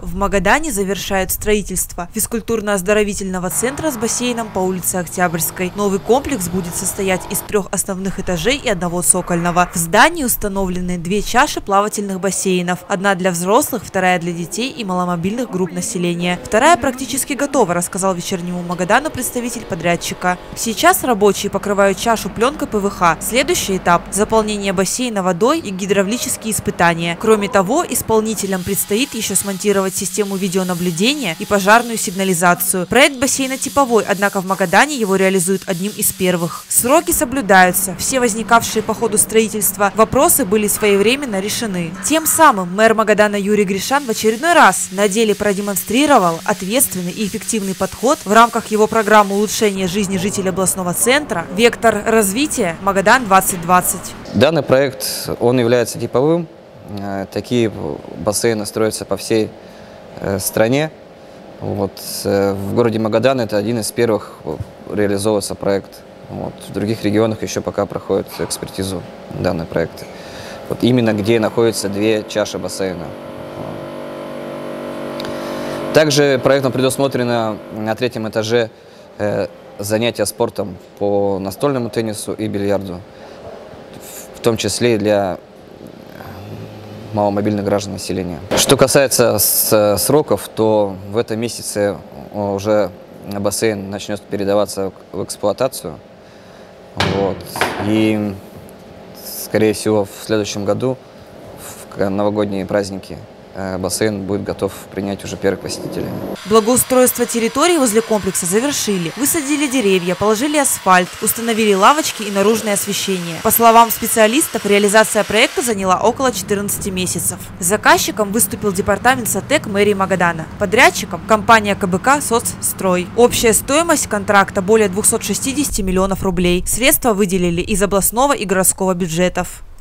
В Магадане завершают строительство физкультурно-оздоровительного центра с бассейном по улице Октябрьской. Новый комплекс будет состоять из 3 основных этажей и 1 цокольного. В здании установлены 2 чаши плавательных бассейнов. Одна для взрослых, вторая для детей и маломобильных групп населения. Вторая практически готова, рассказал Вечернему Магадану представитель подрядчика. Сейчас рабочие покрывают чашу пленкой ПВХ. Следующий этап – заполнение бассейна водой и гидравлические испытания. Кроме того, исполнителям предстоит еще смонтировать систему видеонаблюдения и пожарную сигнализацию. Проект бассейна типовой, однако в Магадане его реализуют одним из первых. Сроки соблюдаются. Все возникавшие по ходу строительства вопросы были своевременно решены. Тем самым мэр Магадана Юрий Гришан в очередной раз на деле продемонстрировал ответственный и эффективный подход в рамках его программы улучшения жизни жителей областного центра «Вектор развития Магадан-2020». Данный проект, он является типовым. Такие бассейны строятся по всей стране. В городе Магадан это один из первых реализовывается проект. В других регионах еще пока проходит экспертизу данный проект. Именно где находятся 2 чаши бассейна. Также проектом предусмотрено на 3-м этаже занятия спортом по настольному теннису и бильярду, в том числе и для маломобильных граждан населения. Что касается сроков, то в этом месяце уже бассейн начнет передаваться в эксплуатацию. И, скорее всего, в следующем году, в новогодние праздники, бассейн будет готов принять уже первых посетителей. Благоустройство территории возле комплекса завершили. Высадили деревья, положили асфальт, установили лавочки и наружное освещение. По словам специалистов, реализация проекта заняла около 14 месяцев. Заказчиком выступил департамент СОТЭК мэрии Магадана. Подрядчиком – компания КБК «Соцстрой». Общая стоимость контракта более 260 миллионов рублей. Средства выделили из областного и городского бюджетов.